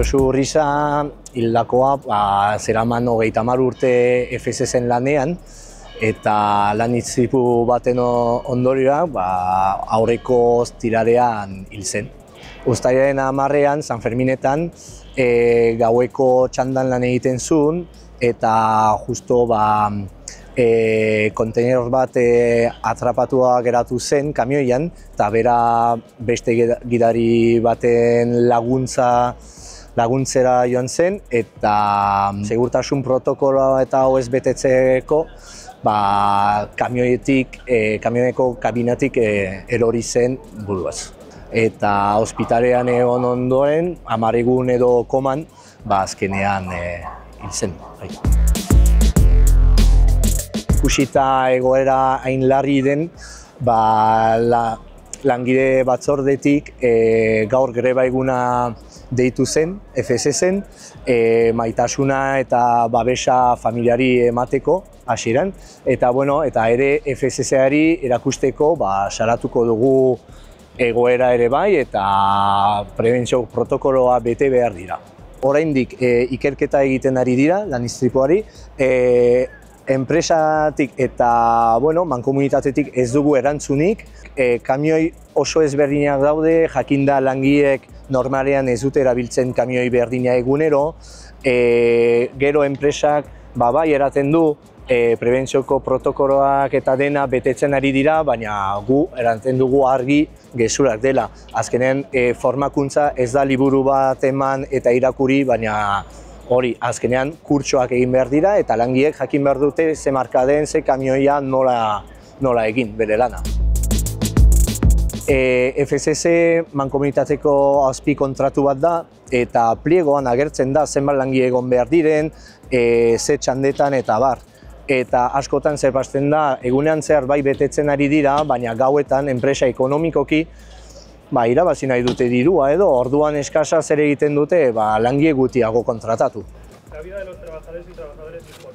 Josu Urriza hildakoa zeraman 30 urte FSSen lanean, eta lan istripu baten ondorioak aurreko ostirarean hil zen. Uztailaren 10ean, San Ferminetan, gaueko txandan lan egiten zuen, eta justo konteiner bat atrapatua geratu zen kamioian, eta bera beste gidari baten laguntzera joan zen, eta segurtasun protokoloa eta hau ez betetzeko kamioneko kabinetik erori zen buruaz. Eta ospitalean egon ondoren, 10 egun edo koman, azkenean hil zen. Ikusita egoera hain larri den, langile batzordetik gaur greba eguna deitu zen, FSSen, maitasuna eta babesa familiari emateko hasieran, eta ere FSSari erakusteko salatuko dugu egoera ere bai eta prebentzio protokoloa bete behar dira. Oraindik ikerketa egiten ari dira lan istripuari, enpresatik eta mankomunitatetik ez dugu erantzunik, kamioi oso ezberdinak daude, jakinda langileek normalean ez dute erabiltzen kamioi berdina egunero, gero enpresak bai eraten du prebentzioko protokoloak eta dena betetzen ari dira, baina gu eraten dugu argi gezurak dela. Azkenean formakuntza ez da liburu bat eman eta irakurri, baina hori, azkenean kurtsoak egin behar dira eta langileek jakin behar dute ze marka den, ze kamioia nola egin bere lana. FSS mankomunitateko azpi kontratu bat da, eta pliegoan agertzen da zenbat langile egon behar diren, ze txandetan eta bar. Eta askotan zerbasten da, egunean zehar bai betetzen ari dira, baina gauetan enpresa ekonomikoki irabazi nahi dute dirua edo, orduan eskasa zer egiten dute langile gutiago kontratatu. La vida de los trabajadores y trabajadoras